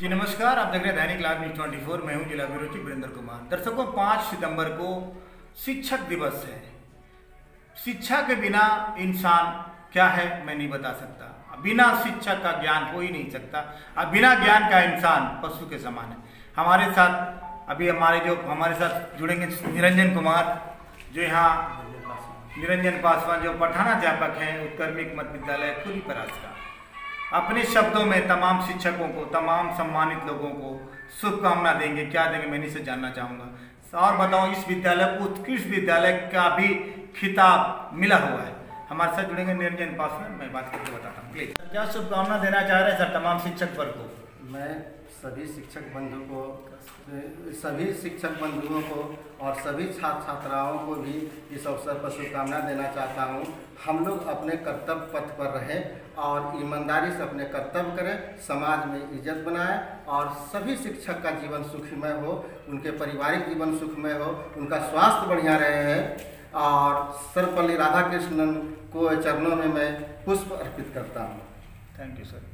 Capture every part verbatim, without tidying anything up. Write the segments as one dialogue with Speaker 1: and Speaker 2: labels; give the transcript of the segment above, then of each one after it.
Speaker 1: जी नमस्कार, आप देख रहे हैं दैनिक लाइव न्यूज चौबीस। मैं हूं जिला ब्यूरो चीफ वीरेंद्र कुमार। दर्शकों, पाँच सितंबर को शिक्षक दिवस है। शिक्षा के बिना इंसान क्या है मैं नहीं बता सकता। बिना शिक्षक का ज्ञान हो ही नहीं सकता। अब बिना ज्ञान का इंसान पशु के समान है। हमारे साथ अभी हमारे जो हमारे साथ जुड़ेंगे निरंजन कुमार, जो यहाँ निरंजन पासवान जो प्रधानाध्यापक हैं उत्कर्मिक मध्य विद्यालय खुली परास का। अपने शब्दों में तमाम शिक्षकों को, तमाम सम्मानित लोगों को शुभकामना देंगे। क्या देंगे मैं इन्हीं से जानना चाहूँगा। और बताओ, इस विद्यालय को उत्कृष्ट विद्यालय का भी खिताब मिला हुआ है। हमारे साथ जुड़ेंगे निरंजन पासवान, मैं बात करके बताता हूँ। प्लीज, क्या शुभकामना देना चाह रहे हैं सर तमाम शिक्षक वर्ग को?
Speaker 2: मैं सभी शिक्षक बंधु को सभी शिक्षक बंधुओं को और सभी छात्र छात्राओं को भी इस अवसर पर शुभकामना देना चाहता हूँ। हम लोग अपने कर्तव्य पथ पर रहें और ईमानदारी से अपने कर्तव्य करें, समाज में इज्जत बनाएं और सभी शिक्षक का जीवन सुखमय हो, उनके पारिवारिक जीवन सुखमय हो, उनका स्वास्थ्य बढ़िया रहे है। और सर्वपल्ली राधाकृष्णन को चरणों में मैं पुष्प अर्पित करता हूँ।
Speaker 1: Thank you sir.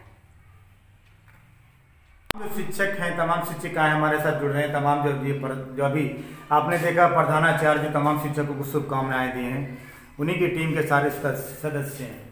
Speaker 1: जो शिक्षक हैं, तमाम शिक्षिकाएं हमारे साथ जुड़ रहे हैं। तमाम जो ये जो अभी आपने देखा प्रधानाचार्य जो तमाम शिक्षकों को शुभकामनाएं दी हैं, उन्हीं की टीम के सारे सदस्य हैं।